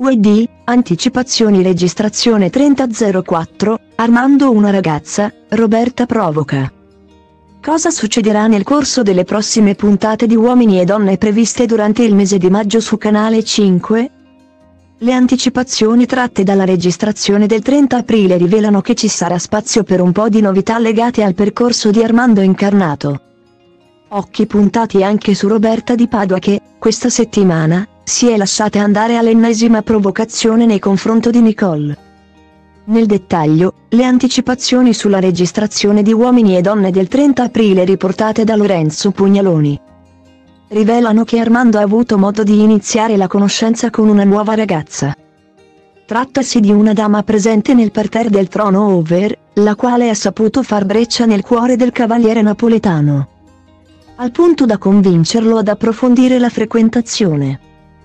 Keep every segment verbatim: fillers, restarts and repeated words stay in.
W D, anticipazioni registrazione trenta zero quattro, Armando una ragazza, Roberta provoca. Cosa succederà nel corso delle prossime puntate di Uomini e Donne previste durante il mese di maggio su Canale cinque? Le anticipazioni tratte dalla registrazione del trenta aprile rivelano che ci sarà spazio per un po' di novità legate al percorso di Armando incarnato. Occhi puntati anche su Roberta di Padua che, questa settimana, si è lasciata andare all'ennesima provocazione nei confronti di Nicole. Nel dettaglio, le anticipazioni sulla registrazione di Uomini e Donne del trenta aprile riportate da Lorenzo Pugnaloni rivelano che Armando ha avuto modo di iniziare la conoscenza con una nuova ragazza. Trattasi di una dama presente nel parterre del Trono Over, la quale ha saputo far breccia nel cuore del cavaliere napoletano, al punto da convincerlo ad approfondire la frequentazione.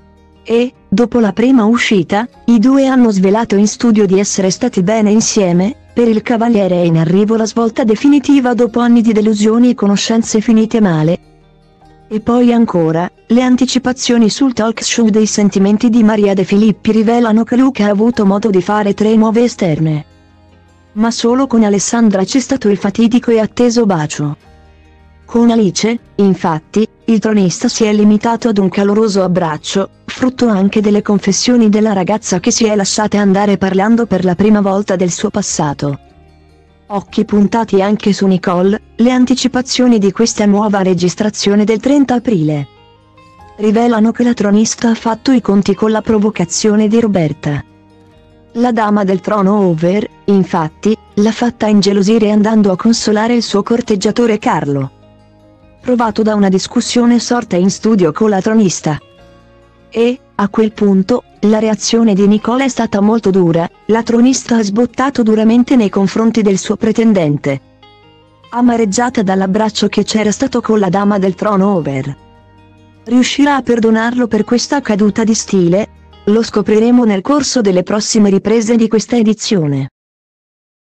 E, dopo la prima uscita, i due hanno svelato in studio di essere stati bene insieme. Per il cavaliere è in arrivo la svolta definitiva dopo anni di delusioni e conoscenze finite male. E poi ancora, le anticipazioni sul talk show dei sentimenti di Maria De Filippi rivelano che Luca ha avuto modo di fare tre nuove esterne. Ma solo con Alessandra c'è stato il fatidico e atteso bacio. Con Alice, infatti, il tronista si è limitato ad un caloroso abbraccio, frutto anche delle confessioni della ragazza che si è lasciata andare parlando per la prima volta del suo passato. Occhi puntati anche su Nicole, le anticipazioni di questa nuova registrazione del trenta aprile rivelano che la tronista ha fatto i conti con la provocazione di Roberta. La dama del Trono Over, infatti, l'ha fatta ingelosire andando a consolare il suo corteggiatore Carlo, provato da una discussione sorta in studio con la tronista. E, a quel punto, la reazione di Nicole è stata molto dura, la tronista ha sbottato duramente nei confronti del suo pretendente, amareggiata dall'abbraccio che c'era stato con la dama del Trono Over. Riuscirà a perdonarlo per questa caduta di stile? Lo scopriremo nel corso delle prossime riprese di questa edizione.